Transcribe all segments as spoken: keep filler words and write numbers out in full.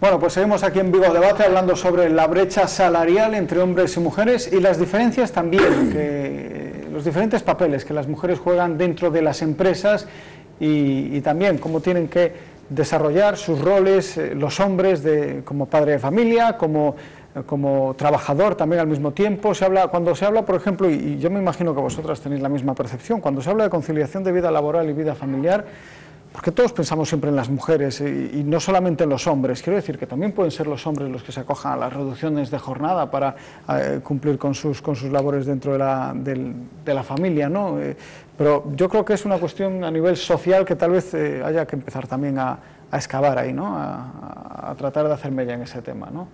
Bueno, pues seguimos aquí en Vigo Debate hablando sobre la brecha salarial entre hombres y mujeres y las diferencias también, que, los diferentes papeles que las mujeres juegan dentro de las empresas y, y también cómo tienen que desarrollar sus roles eh, los hombres de, como padre de familia, como, como trabajador también al mismo tiempo. Se habla, cuando se habla, por ejemplo, y, y yo me imagino que vosotras tenéis la misma percepción, cuando se habla de conciliación de vida laboral y vida familiar, porque todos pensamos siempre en las mujeres y, y no solamente en los hombres. Quiero decir que también pueden ser los hombres los que se acojan a las reducciones de jornada para eh, cumplir con sus, con sus labores dentro de la, del, de la familia, ¿no? Eh, pero yo creo que es una cuestión a nivel social que tal vez eh, haya que empezar también a, a excavar aí, ¿no? A, a tratar de hacer mella en ese tema, ¿no?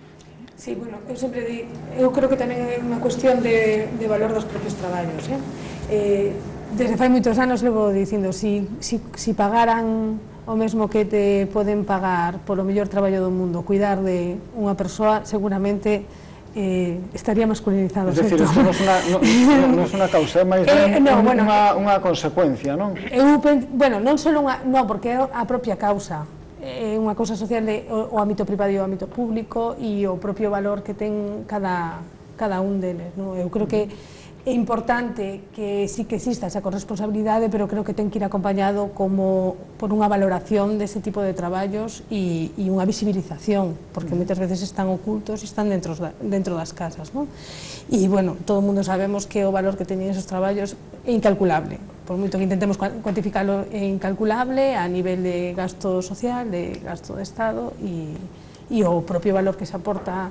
Sí, bueno, eu sempre di, eu creo que tamén é unha cuestión de, de valor dos propios traballos, eh? Eh, desde fai moitos anos levo dicindo, si, si, si pagaran o mesmo que te poden pagar polo mellor traballo do mundo, cuidar de unha persoa, seguramente eh, estaría masculinizado. Es decir, isto non é unha, no, no, no es unha causa, é máis eh, no, un, bueno, unha, unha consecuencia, non? Eu, bueno, non só unha, no, porque é a propia causa, é unha cousa social de o, o ámbito privado e o ámbito público e o propio valor que ten cada, cada un deles, no? Eu creo que é importante que sí que exista esa corresponsabilidade, pero creo que ten que ir acompañado como por unha valoración dese tipo de traballos e, e unha visibilización, porque moitas veces están ocultos e están dentro, dentro das casas, non? E, bueno, todo o mundo sabemos que o valor que teñen esos traballos é incalculable, por moito que intentemos cuantificarlo, é incalculable a nivel de gasto social, de gasto de Estado e, e o propio valor que se aporta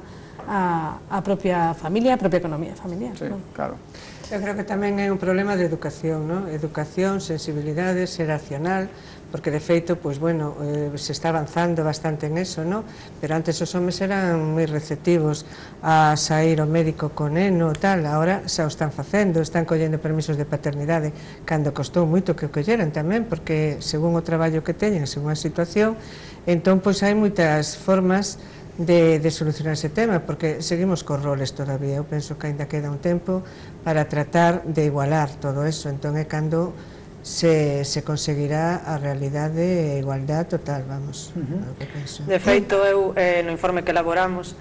a, a propia familia, a propia economía familiar. Sí, ¿no? Claro. Eu creo que tamén é un problema de educación, ¿no? Educación, sensibilidade, ser racional, porque de feito, pues bueno, eh, se está avanzando bastante en eso, ¿no? Pero antes os homes eran moi receptivos a sair ao médico con neno, tal, agora xa o están facendo, están collendo permisos de paternidade, cando costou moito que o colleran tamén, porque según o traballo que teñen, según a situación, entón, pois hai moitas formas de, de solucionar ese tema, porque seguimos cos roles todavía. Eu penso que ainda queda un tempo para tratar de igualar todo eso, entón é cando se, se conseguirá a realidade de igualdad total, vamos. Uh-huh. Que penso. De feito, eu eh, no informe que elaboramos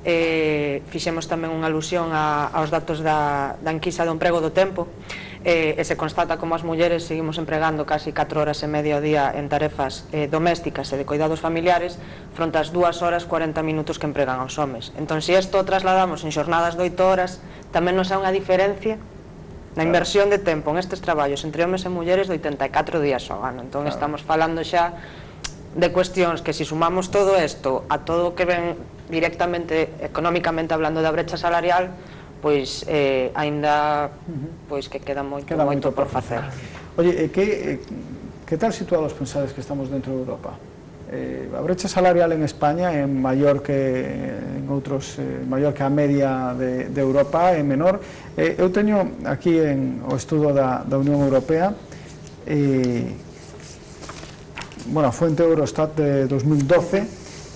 eh, fixemos tamén unha alusión a, aos datos da, da enquisa do emprego do tempo, eh, e se constata como as mulleres seguimos empregando casi catro horas e media ao día en tarefas eh, domésticas e de cuidados familiares fronte ás dúas horas cuarenta minutos que empregan aos homes. Entón, se isto o trasladamos en xornadas de oito horas, tamén nos é unha diferencia na inversión de tempo en estes traballos entre homes e mulleres de oitenta e catro días ao ano. Entón, estamos falando xa de cuestións que, se si sumamos todo isto a todo o que ven directamente, económicamente hablando da brecha salarial, pois eh, aínda pois que queda moito, queda moito, moito por facer. Oye, que, que tal situados pensades que estamos dentro de Europa? Eh, a brecha salarial en España é maior que en outros, eh, maior que a media de, de Europa, é menor. Eh, eu teño aquí en o estudo da, da Unión Europea, eh, bueno, a fuente Eurostat de dos mil doce,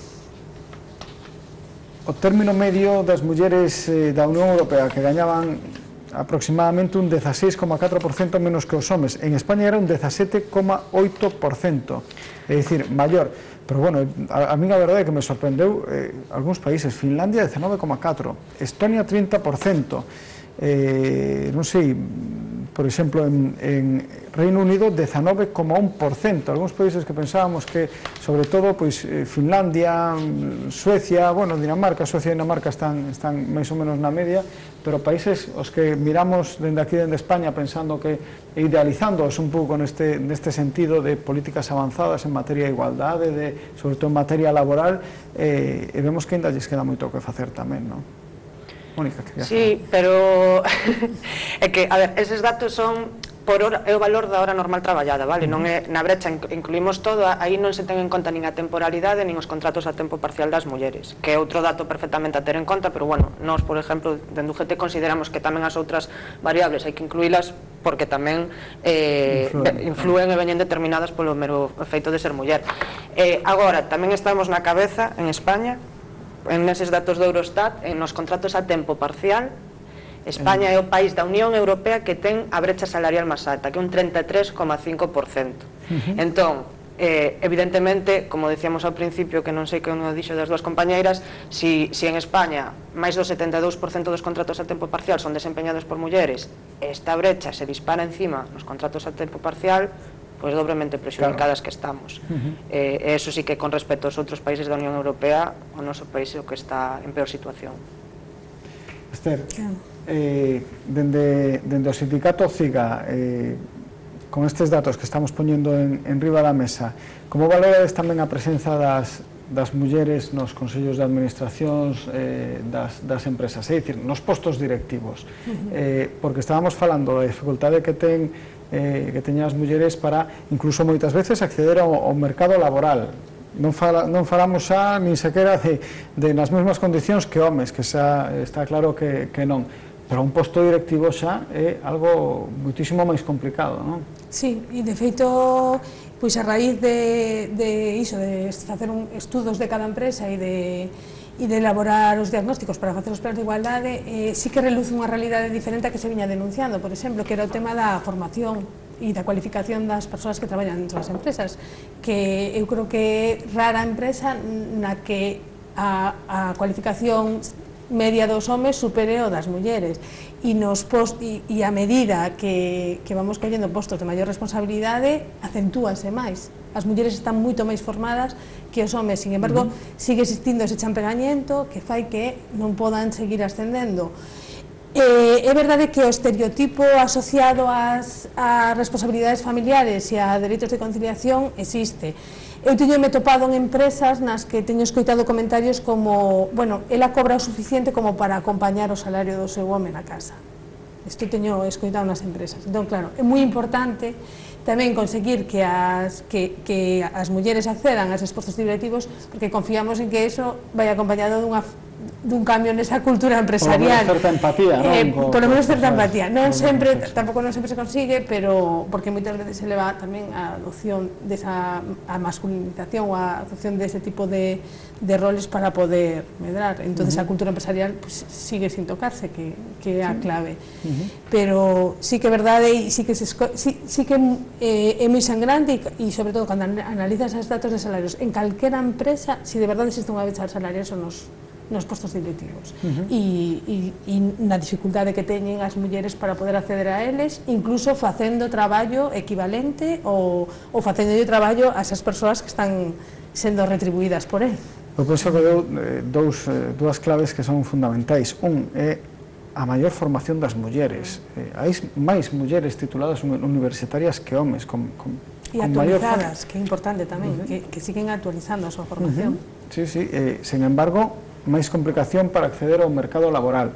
o término medio das mulleres eh, da Unión Europea que gañaban aproximadamente un dieciséis coma catro por cento menos que os homes. En España era un diecisiete coma oito por cento, é dicir, maior. Pero bueno, a, a mí a verdade é que me sorprendeu eh, algúns países. Finlandia diecinueve coma catro por cento, Estonia trinta por cento, eh, non sei, por exemplo, en, en Reino Unido diecinueve coma un por cento. Algúns países que pensábamos que, sobre todo, pois, eh, Finlandia, Suecia, bueno, Dinamarca, Suecia e Dinamarca están, están máis ou menos na media, pero países os que miramos dende aquí, dende España, pensando que, idealizándoos un pouco neste, neste sentido de políticas avanzadas en materia de igualdade, de, sobre todo en materia laboral, eh, e vemos que ainda lles queda moito que facer tamén, non? Mónica, quería Sí, pero é que, a ver, eses datos son por hora, é o valor da hora normal traballada, vale? Non é, na brecha incluímos todo, aí non se ten en conta nin a temporalidade nin os contratos a tempo parcial das mulleres, que é outro dato perfectamente a ter en conta, pero bueno, nós, por exemplo, dende U G T consideramos que tamén as outras variables hai que incluílas porque tamén eh, influen. influen e veñen determinadas polo mero efeito de ser muller. Eh, agora, tamén estamos na cabeza en España en eses datos do Eurostat, en os contratos a tempo parcial, España é o país da Unión Europea que ten a brecha salarial máis alta, que é un treinta e tres coma cinco por cento. Uh-huh. Entón, Eh, evidentemente, como decíamos ao principio, que non sei que non dixo das dúas compañeiras, si, si en España máis do setenta e dous por cento dos contratos a tempo parcial son desempeñados por mulleres, esta brecha se dispara encima nos contratos a tempo parcial, pois dobremente prexudicadas claro. que estamos. Uh-huh. eh, eso sí que con respecto aos outros países da Unión Europea, o noso país é o que está en peor situación. Esther, eh, dende, dende o sindicato CIGA, eh, con estes datos que estamos poñendo en, en riba da mesa, como valorades tamén a presenza das, das mulleres nos consellos de administracións eh, das, das empresas, é dicir, nos postos directivos? Uh-huh. eh, porque estábamos falando da dificultade que ten eh, que teñen as mulleres para, incluso moitas veces, acceder ao, ao mercado laboral. Non, fala, non falamos xa, nin sequera, de, de nas mesmas condicións que homes, que xa está claro que, que non. Pero un posto directivo xa é algo muitísimo máis complicado, non? Sí, e de feito, pois a raíz de, de iso, de facer un estudos de cada empresa e de, e de elaborar os diagnósticos para facer os planes de igualdade, eh, sí que reluce unha realidade diferente a que se viña denunciando, por exemplo, que era o tema da formación e da cualificación das persoas que traballan dentro das empresas, que eu creo que é rara empresa na que a, a cualificación media dos homes supere o das mulleres, e, nos post, e, e a medida que, que vamos collendo postos de maior responsabilidade acentúase máis. As mulleres están moito máis formadas que os homes, sin embargo, uh-huh. sigue existindo ese champegañento que fai que non podan seguir ascendendo. Eh, é verdade que o estereotipo asociado ás, ás responsabilidades familiares e a dereitos de conciliación existe. Eu teño me topado en empresas nas que teño escoitado comentarios como, bueno, ela cobra o suficiente como para acompañar o salario do seu home na casa. Isto teño escoitado nas empresas. Entón, claro, é moi importante tamén conseguir que as, que, que as mulleres accedan a esos postos directivos, porque confiamos en que eso vai acompañado dunha dun cambio nesa cultura empresarial. Por lo menos certa empatía, non? Eh, por lo menos certa empatía. Non sempre, tampouco non sempre se consigue, pero porque moitas veces se leva tamén a adopción desa a masculinización ou a adopción dese tipo de, de roles para poder medrar. Entonces uh-huh. a cultura empresarial pues, sigue sin tocarse, que, que é a clave. Uh-huh. Pero sí que é verdade e sí que, se esco, sí, sí que eh, é moi sangrante e, e sobre todo cando analizas os datos de salarios en calquera empresa, si de verdade existe unha brecha de salarios son os nos postos directivos uh-huh. e, e, e na dificultade que teñen as mulleres para poder acceder a eles, incluso facendo traballo equivalente ou, ou facendo traballo a esas persoas que están sendo retribuídas por él. Eu penso que deu eh, dous, eh, dúas claves que son fundamentais. Un é a maior formación das mulleres. Eh, hai máis mulleres tituladas universitarias que homes con, con, e con actualizadas, que é importante tamén, uh-huh. que, que siguen actualizando a súa formación. Uh-huh. Sí, sí, eh, sin embargo, máis complicación para acceder ao mercado laboral.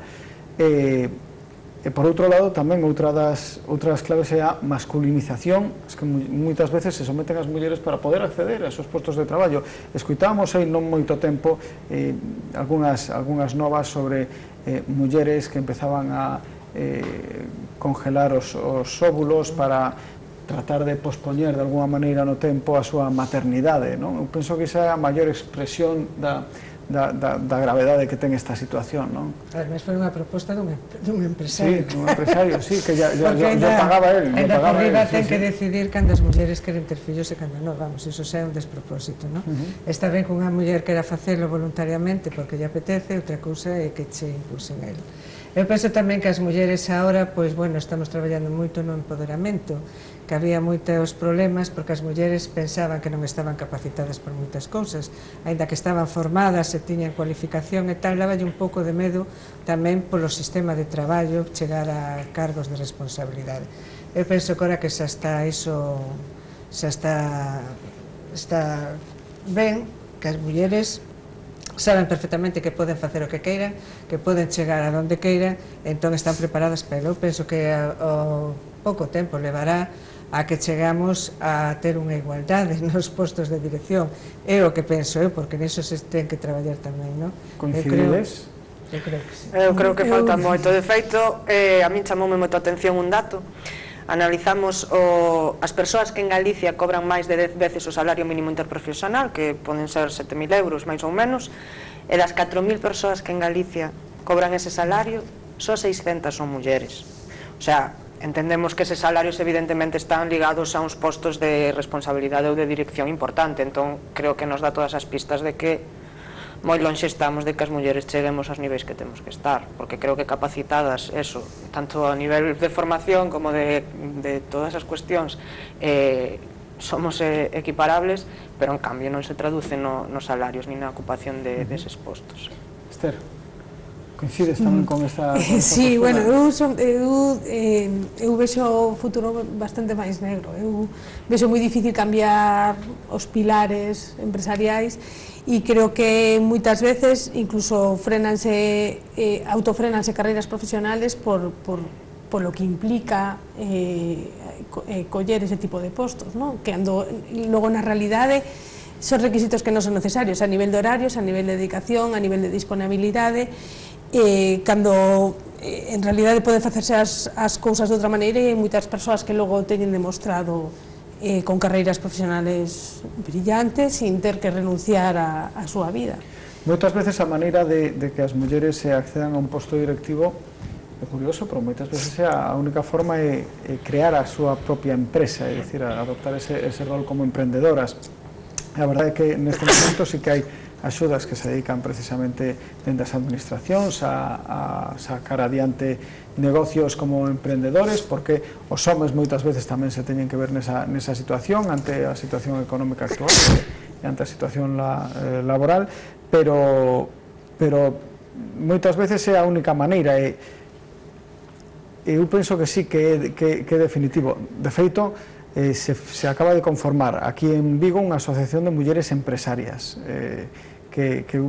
E, e por outro lado, tamén outra das outras claves é a masculinización, es que moitas veces se someten as mulleres para poder acceder a esos postos de traballo. Escuitábamos aí non moito tempo eh, algunhas, algunhas novas sobre eh, mulleres que empezaban a eh, congelar os, os óvulos para tratar de pospoñer de alguna maneira no tempo a súa maternidade, non? Eu penso que esa é a maior expresión da Da, da, da gravedade que ten esta situación, non? Además foi unha proposta dun, dun empresario. Sí, dun empresario, sí, que ya, ya, ya, ya pagaba él. En definitiva ten sí, que sí. decidir cando as mulleres queren ter fillos e cando non, vamos, iso xa é un despropósito, non? Uh-huh. Está ben que unha muller quera facelo voluntariamente porque lle apetece, outra cousa é que che impulsen a él. Eu penso tamén que as mulleres agora, pois, bueno, estamos traballando moito no empoderamento, que había moitos problemas porque as mulleres pensaban que non estaban capacitadas por moitas cousas, aínda que estaban formadas e tiñan cualificación e tal, dáballe un pouco de medo tamén polo sistema de traballo chegar a cargos de responsabilidade. Eu penso que ahora que xa está iso, xa está, está ben, que as mulleres saben perfectamente que poden facer o que queiran, que poden chegar a donde queiran, entón están preparadas, pero eu penso que ao pouco tempo levará a que chegamos a ter unha igualdade nos postos de dirección. É o que penso eu, porque niso se ten que traballar tamén, non? Coincidides? Eu creo que sí. Eu creo que falta moito. De feito, eh, a min chamoume moito a atención un dato. Analizamos o, as persoas que en Galicia cobran máis de dez veces o salario mínimo interprofesional, que poden ser sete mil euros, máis ou menos, e das catro mil persoas que en Galicia cobran ese salario, só seiscentas son mulleres. O sea, entendemos que eses salarios evidentemente están ligados a uns postos de responsabilidade ou de dirección importante, entón creo que nos dá todas as pistas de que moi lonxe estamos de que as mulleres cheguemos aos niveis que temos que estar, porque creo que capacitadas, eso, tanto a nivel de formación como de, de todas as cuestións, eh, somos eh, equiparables, pero en cambio non se traduce no, nos salarios ni na ocupación de, deses postos. Esther, coincides tamén con esta, con esta Sí, postura? bueno, eu, son, eu, eh, eu vexo o futuro bastante máis negro. Eu vexo moi difícil cambiar os pilares empresariais e creo que moitas veces incluso frenanse, eh, autofrenanse carreiras profesionales por, por, por lo que implica eh, co, eh, coller ese tipo de postos, ¿no? Que ando, logo na realidade son requisitos que non son necesarios a nivel de horarios, a nivel de dedicación, a nivel de disponibilidade, eh, cando eh, en realidade poden facerse as, as cousas de outra maneira e hai moitas persoas que logo teñen demostrado eh, con carreiras profesionales brillantes sin ter que renunciar a, a súa vida. Moitas veces a maneira de, de que as mulleres se accedan a un posto directivo é curioso, pero moitas veces a única forma é, é crear a súa propia empresa, é dicir, adoptar ese, ese rol como emprendedoras. A verdade é que neste momento sí que hai axudas que se dedican precisamente dende as administracións a, a sacar adiante negocios como emprendedores, porque os homes moitas veces tamén se teñen que ver nesa, nesa situación ante a situación económica actual e ante a situación la, eh, laboral, pero, pero moitas veces é a única maneira e eu penso que sí que é, que, que é definitivo. De feito, eh, se, se acaba de conformar aquí en Vigo unha asociación de mulleres empresarias eh, que, que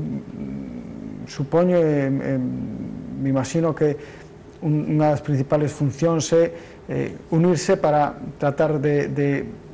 um, supoño eh, eh, me imagino que un, unha das principales funcións é eh, unirse para tratar de, de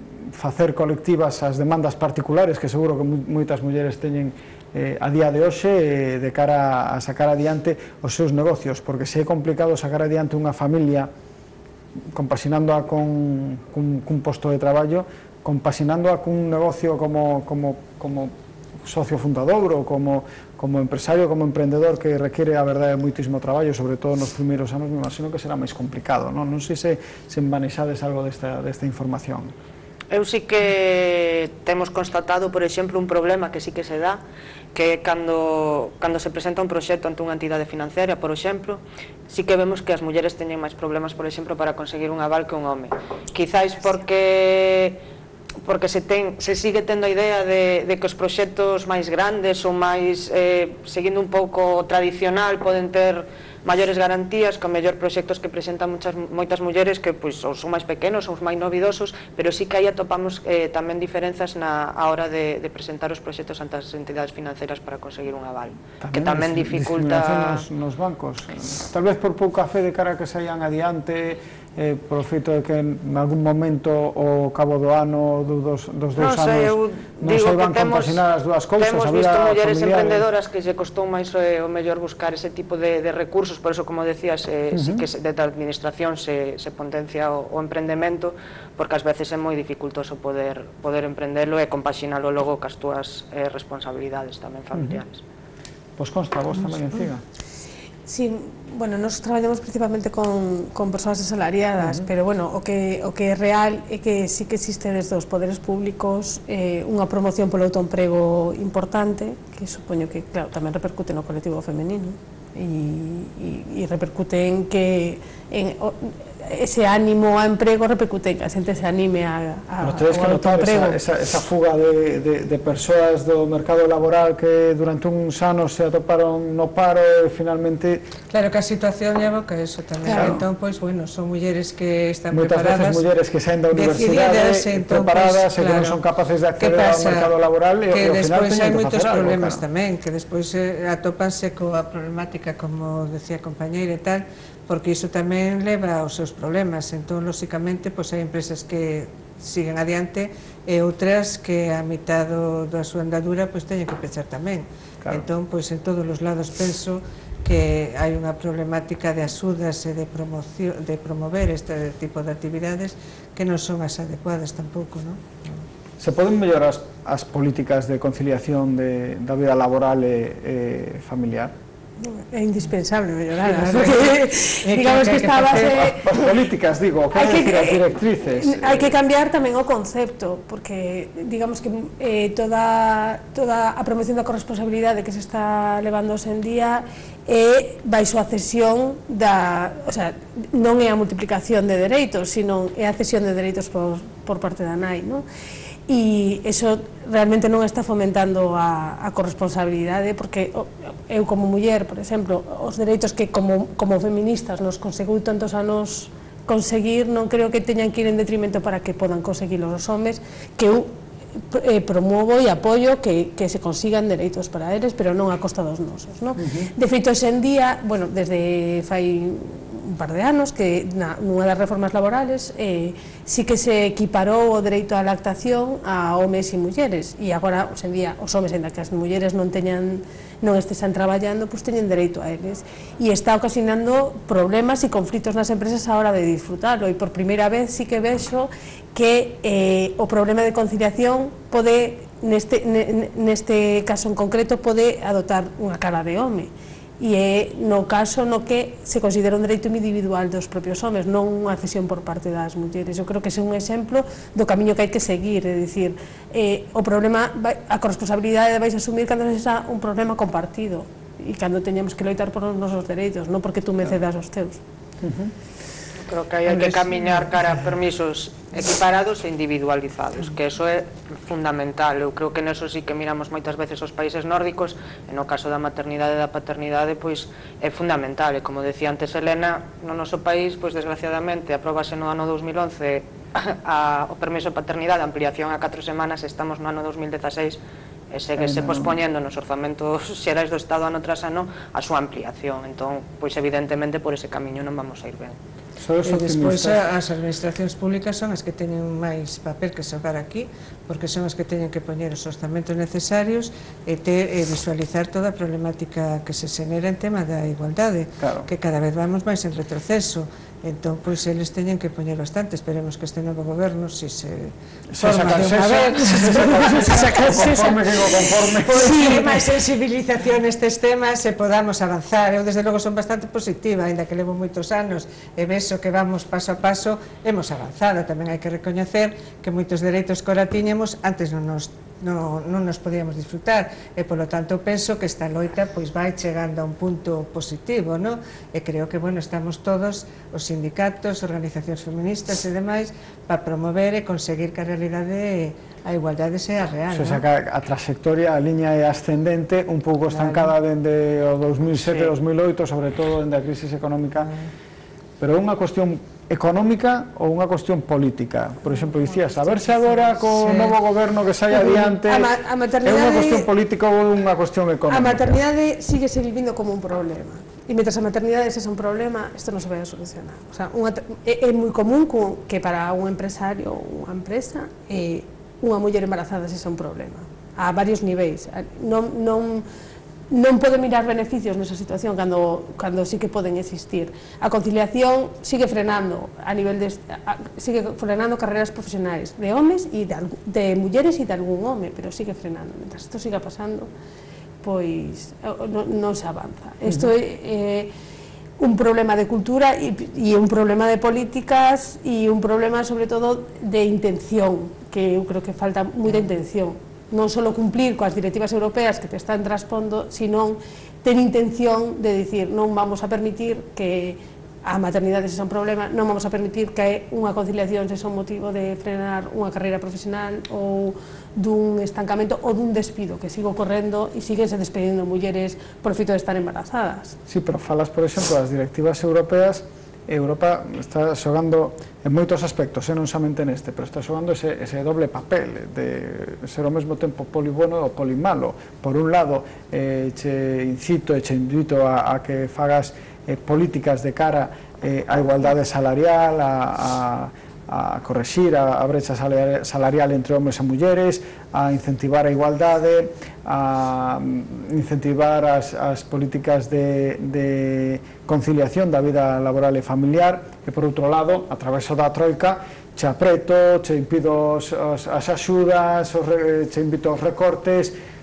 facer colectivas as demandas particulares que seguro que moitas mulleres teñen eh, a día de hoxe eh, de cara a sacar adiante os seus negocios, porque se é complicado sacar adiante unha familia compaxinándoa con, cun, cun posto de traballo, compaxinándoa cun negocio como, como, como socio fundador ou como, como empresario, como emprendedor que requiere a verdade moitísimo traballo, sobre todo nos primeiros anos, me imagino que será máis complicado, non? Non sei se, se manexades algo desta, desta información. Eu sí que temos constatado, por exemplo, un problema que sí que se dá, que é cando, cando se presenta un proxecto ante unha entidade financiera, por exemplo, sí que vemos que as mulleres teñen máis problemas, por exemplo, para conseguir un aval que un home. Quizáis porque porque se, ten, se sigue tendo a idea de, de que os proxectos máis grandes ou máis, eh, seguindo un pouco tradicional, poden ter maiores garantías, con mellor proxectos que presentan muchas, moitas mulleres que pois, ou son máis pequenos, ou máis novidosos, pero sí que aí atopamos eh, tamén diferenzas na a hora de, de presentar os proxectos ante as entidades financeiras para conseguir un aval, tamén que tamén dificulta nos, nos bancos, tal vez por pouca fe de cara que saian adiante, eh, por o feito de que en algún momento o cabo do ano dos, dos dous non sei, anos non saiban compaxinar as dúas cousas. Temos visto mulleres emprendedoras que se costou máis eh, o mellor buscar ese tipo de, de recursos, por eso, como decías, eh, uh -huh. sí que desde a administración se, se potencia o, o emprendemento, porque ás veces é moi dificultoso poder, poder emprendelo e compaxinalo logo cas túas eh, responsabilidades tamén familiares. Uh -huh. Pois consta, vos tamén en Ciga. Sí, bueno, nos traballamos principalmente con, con persoas asalariadas, uh -huh. pero bueno, o que, o que é real é que sí que existe desde os poderes públicos eh, unha promoción polo autoemprego importante, que supoño que, claro, tamén repercute no colectivo femenino e, e, e repercute en que en, o, ese ánimo a emprego repercute en que a xente se anime a, a, no tedes que notar esa, esa, esa fuga de, de, de persoas do mercado laboral que durante uns anos se atoparon no paro e finalmente... Claro que a situación lleva que eso tamén, claro. Entón, pois, bueno, son mulleres que están moitas preparadas, veces mulleres que saen da universidade entón, preparadas pues, claro, e que non son capaces de acceder ao mercado laboral e, que e ao final despois hai moitos algo, problemas claro. tamén, que despois eh, atopanse coa problemática, como decía a compañeira e tal, porque iso tamén leva aos seus problemas. Entón, lóxicamente, pois hai empresas que siguen adiante e outras que a mitad do, da súa andadura pois teñen que pechar tamén. Claro. Entón, pois en todos os lados penso que hai unha problemática de axudas e de promoción, de promover este tipo de actividades que non son as adecuadas tampouco, non? Se poden mellorar as, as políticas de conciliación de, da vida laboral e, e familiar? É indispensable mellorar. Digamos que esta base... As políticas, digo, que hai que as directrices. Hai que cambiar tamén o concepto, porque digamos que eh, toda, toda a promoción da corresponsabilidade que se está levando hoxe en día é baixo a cesión da... O sea, non é a multiplicación de dereitos, sino é a cesión de dereitos por, por parte da nai, non? E iso realmente non está fomentando a, a corresponsabilidade, porque eu como muller, por exemplo, os dereitos que como, como feministas nos conseguiu tantos anos conseguir, non creo que teñan que ir en detrimento para que podan conseguirlos os homes, que eu eh, promovo e apoio que, que se consigan dereitos para eles, pero non a costa dos nosos, non? Uh-huh. De feito, hoxe en día, bueno, desde fai un par de anos que na, nunha das reformas laborales eh, sí que se equiparou o dereito á lactación a homes e mulleres, e agora, hoxe en día, os homes, ainda que as mulleres non teñan non estesen traballando, pois teñen dereito a eles, e está ocasionando problemas e conflitos nas empresas a hora de disfrutarlo, e por primeira vez sí que vexo que eh, o problema de conciliación pode, neste, neste caso en concreto, pode adoptar unha cara de home, e é no caso no que se considera un dereito individual dos propios homes, non unha cesión por parte das mulleres. Eu creo que é un exemplo do camiño que hai que seguir, é dicir, eh, o problema, a corresponsabilidade vais asumir cando sexa un problema compartido e cando teñamos que loitar por os nosos dereitos, non porque tú me cedas os teus. Uh-huh. Creo que hai que camiñar cara a permisos equiparados e individualizados, que eso é fundamental. Eu creo que neso sí que miramos moitas veces os países nórdicos, e no caso da maternidade e da paternidade, pois é fundamental, e como decía antes Elena, no noso país, pois desgraciadamente, apróbase no ano dous mil once a, o permiso de paternidade, a ampliación a catro semanas, estamos no ano dous mil dezaseis, e seguese pospoñendo nos orzamentos xerais do Estado ano tras ano a súa ampliación. Entón, pois evidentemente por ese camiño non vamos a ir ben. E despois as administracións públicas son as que teñen máis papel que xogar aquí, porque son as que teñen que poñer os orzamentos necesarios e, ter, e visualizar toda a problemática que se xenera en tema da igualdade, claro, que cada vez vamos máis en retroceso. Entón, pois, eles teñen que poñer bastante. Esperemos que este novo goberno, si se forma de unha vez, se saca conforme, conforme, pois, máis sensibilización nestes temas e podamos avanzar. Eu, desde logo, son bastante positiva, ainda que levo moitos anos e vexo que vamos paso a paso, hemos avanzado. Tamén hai que recoñecer que moitos dereitos que ora tiñemos antes non nos non, non nos podíamos disfrutar, e polo tanto penso que esta loita pois vai chegando a un punto positivo, no? E creo que, bueno, estamos todos, os sindicatos, organizacións feministas e demais, para promover e conseguir que a realidade, a igualdade sea real, no? O sea, que a trayectoria, a liña é ascendente, un pouco estancada dende o dos mil sete, dos mil oito, sobre todo dende a crisis económica, pero é unha cuestión económica ou unha cuestión política? Por exemplo, dicías, a ver se agora co novo goberno que sai adiante é unha cuestión política ou unha cuestión económica? A maternidade sigue se vivindo como un problema, e mentras a maternidade sexa un problema, isto non se vai a solucionar. O sea, unha, é, é moi común que para un empresario ou unha empresa eh, unha muller embarazada sexa un problema, a varios niveis. Non, non non pode mirar beneficios nesa situación cando, cando sí que poden existir. A conciliación sigue frenando a nivel de, a, sigue frenando carreras profesionais de homes e de, de mulleres e de algún home, pero sigue frenando. Mientras isto siga pasando, pois non, non se avanza. Isto é eh, un problema de cultura e, e un problema de políticas e un problema sobre todo de intención, que eu creo que falta moita intención. Non só cumplir coas directivas europeas que te están traspondo, sino ter intención de dicir non vamos a permitir que a maternidade sexa un problema, non vamos a permitir que unha conciliación sexa un motivo de frenar unha carreira profesional ou dun estancamento ou dun despido que sigue ocorrendo e síguense despedindo mulleres por feito de estar embarazadas. Sí, pero falas, por exemplo, das directivas europeas. Europa está xogando en moitos aspectos, e non somente neste, pero está xogando ese, ese doble papel de ser ao mesmo tempo poli bueno ou poli malo. Por un lado, eh, che incito e che invito a, a que fagas eh, políticas de cara eh, á igualdade salarial, a, a a correxir a, a brecha salarial entre homes e mulleres, a incentivar a igualdade, a incentivar as, as políticas de, de conciliación da vida laboral e familiar, e por outro lado, a través da troika, che apreto, che impido os, os, as axudas, os, che invito aos recortes.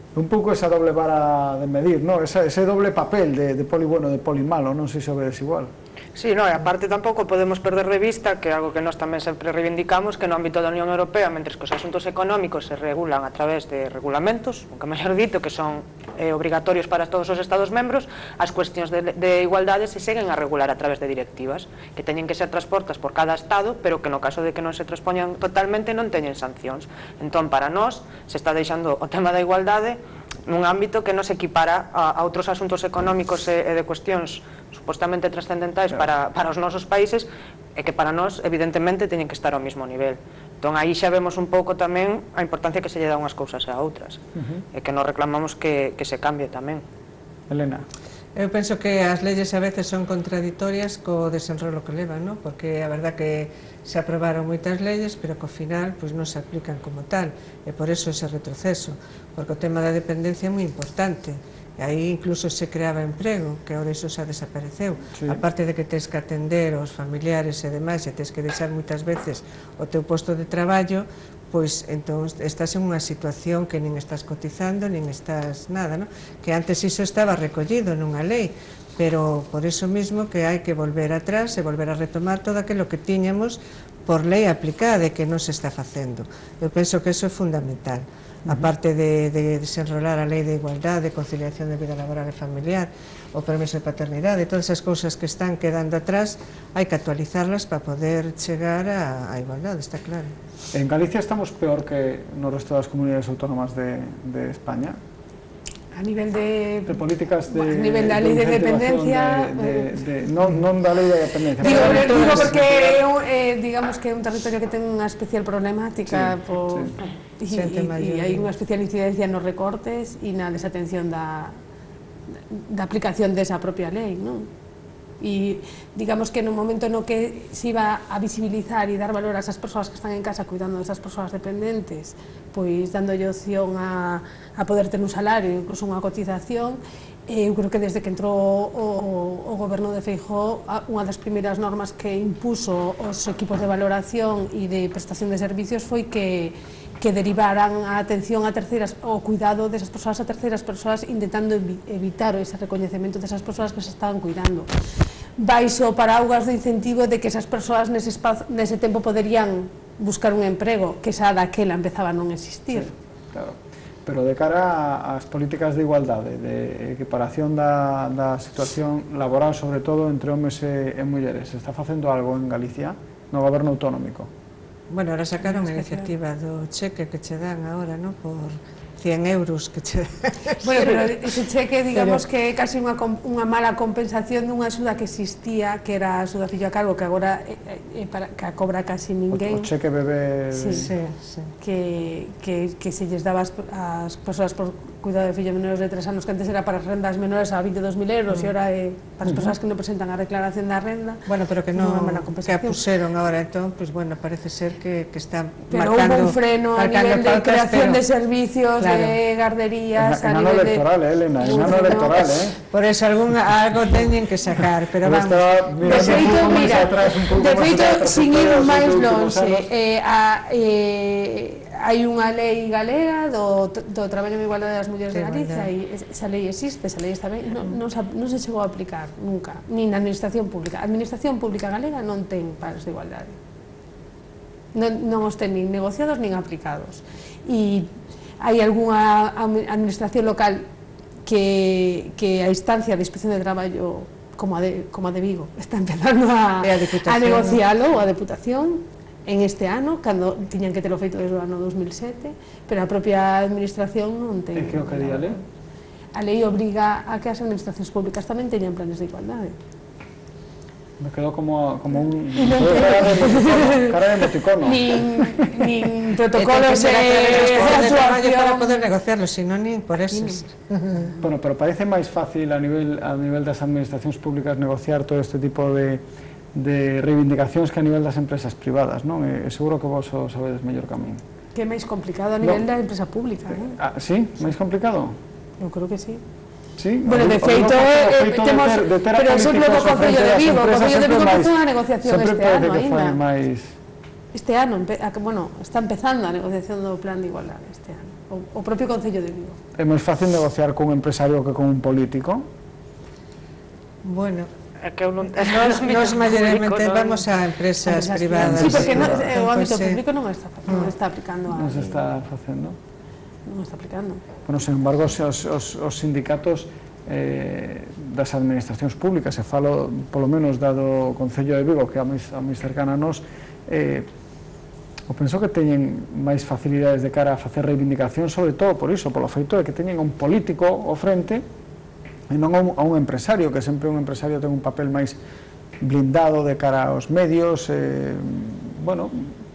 Un pouco esa doble vara de medir, ¿no? Esa, ese doble papel de, de poli bueno e de poli malo, non sei se o vedes igual. Sí, no, e aparte tampouco podemos perder de vista que é algo que nós tamén sempre reivindicamos, que no ámbito da Unión Europea, mentres que os asuntos económicos se regulan a través de regulamentos, nunca mellor dito, que son eh, obrigatorios para todos os Estados membros, as cuestións de, de igualdade se seguen a regular a través de directivas, que teñen que ser transportas por cada Estado, pero que no caso de que non se transpoñan totalmente non teñen sancións. Entón, para nós, se está deixando o tema da igualdade nun ámbito que non se equipara a, a outros asuntos económicos e, e de cuestións supostamente trascendentais para, para os nosos países e que para nós evidentemente teñen que estar ao mesmo nivel. Entón aí xa vemos un pouco tamén a importancia que se lle dá unhas cousas a outras uh-huh. e que nos reclamamos que, que se cambie tamén. Elena. Eu penso que as leyes a veces son contradictorias co desenrolo que levan, ¿no? Porque a verdad que se aprobaron moitas leyes, pero que ao final pues, non se aplican como tal, e por eso ese retroceso, porque o tema da dependencia é moi importante. E aí incluso se creaba emprego, que agora iso xa desapareceu. Sí. Aparte de que tens que atender aos familiares e demais, e tens que deixar moitas veces o teu posto de traballo, pois entón estás en unha situación que nin estás cotizando, nin estás nada, ¿no? Que antes iso estaba recollido nunha lei, pero por iso mismo que hai que volver atrás e volver a retomar todo aquilo que tiñamos por lei aplicada e que non se está facendo. Eu penso que iso é fundamental. Aparte de, de desenrolar a lei de igualdade, de conciliación de vida laboral e familiar, o permiso de paternidade, todas esas cousas que están quedando atrás, hai que actualizarlas para poder chegar a, a igualdade, está claro. En Galicia estamos peor que no resto das comunidades autónomas de, de España. A nivel de... De políticas de... A nivel da lei de dependencia... De, de, de, non, non da lei de dependencia. Digo, digo porque eh, digamos que é un territorio que ten unha especial problemática, sí, por, sí. E, e, e hai unha especial incidencia nos recortes e na desatención da, da aplicación desa propia lei, non? E digamos que no momento no que se iba a visibilizar e dar valor a esas persoas que están en casa cuidando desas persoas dependentes, pois dándolle opción a, a poder ter un salario, incluso unha cotización, eu creo que desde que entrou o, o goberno de Feijóo, unha das primeiras normas que impuso os equipos de valoración e de prestación de servicios foi que que derivaran a atención a terceiras, o cuidado desas persoas a terceiras persoas, intentando evitar ese recoñecemento desas persoas que se estaban cuidando. Baixo paraugas do incentivo de que esas persoas nese, espazo, nese tempo poderían buscar un emprego, que xa daquela empezaba a non existir. Sí, claro. Pero de cara ás políticas de igualdade, de equiparación da, da situación laboral, sobre todo entre homes e, e mulleres, se está facendo algo en Galicia, no goberno autonómico? Bueno, ahora sacaron a iniciativa do cheque que che dan agora, ¿no? Por cien euros que che dan. Bueno, pero ese cheque, digamos pero... que é casi unha, unha mala compensación dunha axuda que existía, que era a axuda fillo a cargo, que agora é, é para, que a cobra casi ninguén. O, o cheque bebé... Sí, sí, sí. Que, que, que se lles daba as persoas por cuidado de fillo menores de tres anos, que antes era para rendas menores a veintidós mil euros, mm. e ahora é para as persoas que non presentan a declaración da renda. Bueno, pero que non, que a puseron agora, entón, pues bueno, parece ser que, que están pero marcando... Pero hubo un freno a nivel de creación pero... de servicios, claro. De guarderías, en, en a nivel electoral, de... eh, Elena, en ano electoral, eh. Por eso algún, algo teñen que sacar, pero vamos. De feito, mira, de feito, sin ir máis longe, eh, a... Eh, hai unha lei galega do, do traballo en igualdade das mulleres de Galicia e esa lei existe, esa lei está ben, non, non, non se chegou a aplicar nunca, nin na administración pública. A administración pública galega non ten pares de igualdade, non, non os ten nin negociados nin aplicados, e hai algunha administración local que, que a instancia de inspección de traballo como a de, como a de Vigo está empezando a, a negocialo, ou a Deputación en este ano, cando tiñan que ter o feito desde o ano dos mil sete, pero a propia administración non ten... E que o que di a lei? A lei obriga a que as administracións públicas tamén teñan planes de igualdade. Me quedou como, como un... cara de emoticono. Cara de emoticono. Nin, nin protocolos de actuación para poder negociarlo, sino nin por esos. Bueno, pero parece máis fácil a nivel, a nivel das administracións públicas negociar todo este tipo de... de reivindicacións que a nivel das empresas privadas, non? E seguro que vos o sabedes mellor que a min. Que é máis complicado a nivel no. da empresa pública, non? Ah, sí? Máis complicado? Eu creo que sí. Sí? Bueno, de feito, eh, temos, de ter, de ter pero exemplo do Concello de Vigo, o Concello de Vigo empezou unha negociación este ano ainda. Máis... Este ano, bueno, está empezando a negociación do plan de igualdade este ano. o, o propio Concello de Vigo. É máis fácil negociar con un empresario que con un político? Bueno, É que eu non... nos, nos mayormente vamos a empresas privadas. Sí, porque no, o ámbito Pois, público non está, non está aplicando a... Non se está facendo? Non está aplicando. Bueno, sin embargo, os, os, os sindicatos eh, das administracións públicas, e falo polo menos dado o Concello de Vigo, que é a máis, a máis cercana a nós, eh, eu penso que teñen máis facilidades de cara a facer reivindicación, sobre todo por iso, polo feito de que teñen un político ao frente e non a un, a un empresario, que sempre un empresario ten un papel máis blindado de cara aos medios, eh, bueno,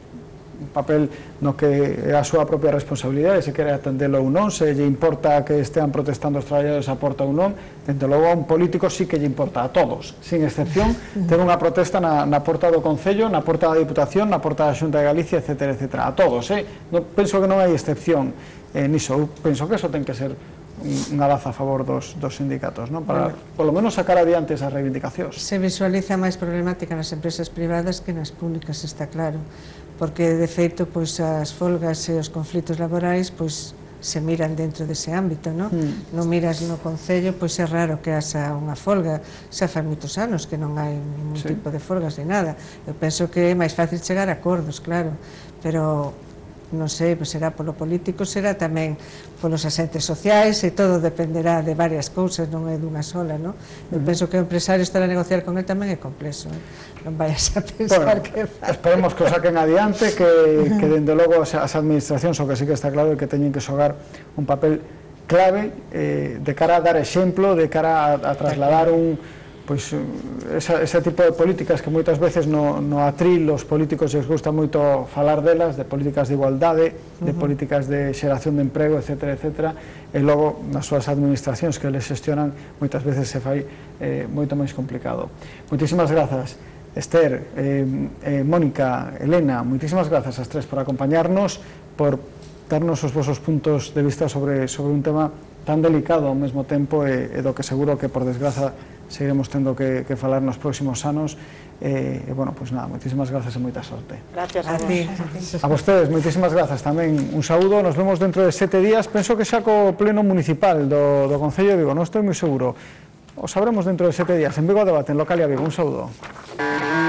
un papel no que é a súa propia responsabilidade, se quere atendelo ou non, se lle importa que estean protestando os traballadores a porta ou non, dentro logo a un político sí que lle importa a todos, sin excepción, ter unha protesta na, na porta do Concello, na porta da Diputación, na porta da Xunta de Galicia, etcétera, etcétera, a todos, eh? No, penso que non hai excepción eh, niso, eu penso que eso ten que ser unha baza a favor dos, dos sindicatos, non? Para, polo menos, sacar adiante esas reivindicacións. Se visualiza máis problemática nas empresas privadas que nas públicas, está claro, porque de feito pois, as folgas e os conflitos laborais pois, se miran dentro dese ámbito, non? Mm. Non miras no Concello, pois é raro que haxa unha folga, xa fai moitos anos que non hai ningún sí. tipo de folgas ni nada. Eu penso que é máis fácil chegar a acordos, claro, pero non sei, pois será polo político, será tamén polos asentes sociais, e todo dependerá de varias cousas, non é dunha sola, non? Eu penso que o empresario estar a negociar con ele tamén é complexo, eh? Non vayas a pensar bueno, que... Esperemos que o saquen adiante, que, que dende logo as administracións, o que sí que está claro é que teñen que xogar un papel clave eh, de cara a dar exemplo, de cara a, a trasladar un... pois esa, ese tipo de políticas que moitas veces no, no atril os políticos les gusta moito falar delas, de políticas de igualdade, de uh-huh. políticas de xeración de emprego, etcétera, etcétera, e logo nas súas administracións que les xestionan moitas veces se fai eh, moito máis complicado. Moitísimas grazas, Esther, eh, eh, Mónica, Elena, moitísimas grazas as tres por acompañarnos, por darnos os vosos puntos de vista sobre, sobre un tema tan delicado ao mesmo tempo e, e do que seguro que por desgraza seguiremos tendo que, que falar nos próximos anos e, e bueno, pois pues nada, moitísimas grazas e moita sorte. Gracias a, a ti. A vostedes, moitísimas grazas tamén, un saúdo, nos vemos dentro de sete días, penso que xa co pleno municipal do, do Concello de Vigo, non estou moi seguro, o sabremos dentro de sete días, en Vigo Debate, en Localia Vigo, un saúdo.